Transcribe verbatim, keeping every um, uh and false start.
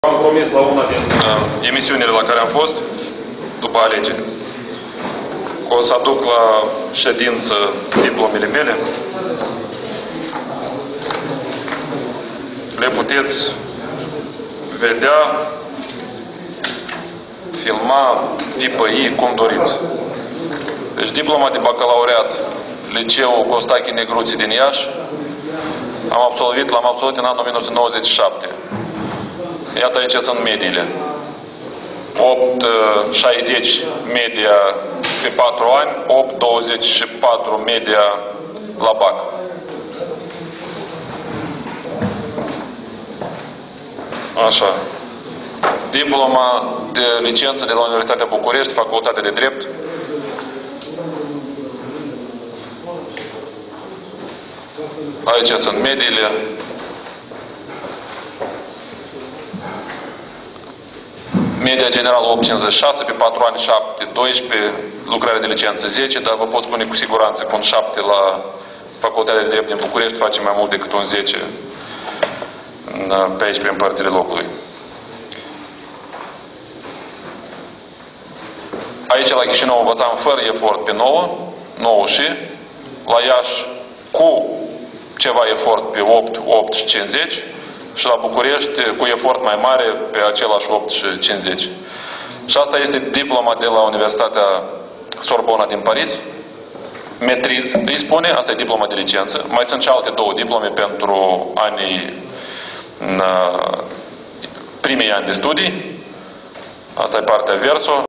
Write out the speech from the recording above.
Am promis la una din uh, emisiunile la care am fost după alegeri că o să aduc la ședință diplomele mele. Le puteți vedea, filma, tipăi, cum doriți. Deci diploma de bacalaureat, Liceul Costache Negruții din Iași, am absolvit, l-am absolvit în anul o mie nouă sute nouăzeci și șapte. Iată aici sunt mediile. opt șaizeci media pe patru ani, opt douăzeci și patru media la bac. Așa. Diploma de licență de la Universitatea București, Facultatea de Drept. Aici sunt mediile. Media generală opt cincizeci și șase, pe patru ani șapte doisprezece, lucrare de licență zece, dar vă pot spune cu siguranță că un șapte la Facultatea de Drept din București face mai mult decât un zece pe aici, pe împărțile locului. Aici la Chișinău învățam fără efort pe nouă, nouă și, la Iași cu ceva efort pe opt, opt și cincizeci, și la București cu efort mai mare pe același opt și cincizeci. Și asta este diploma de la Universitatea Sorbona din Paris. Metriz îi spune, asta e diploma de licență. Mai sunt și alte două diplome pentru anii, primii ani de studii. Asta e partea verso.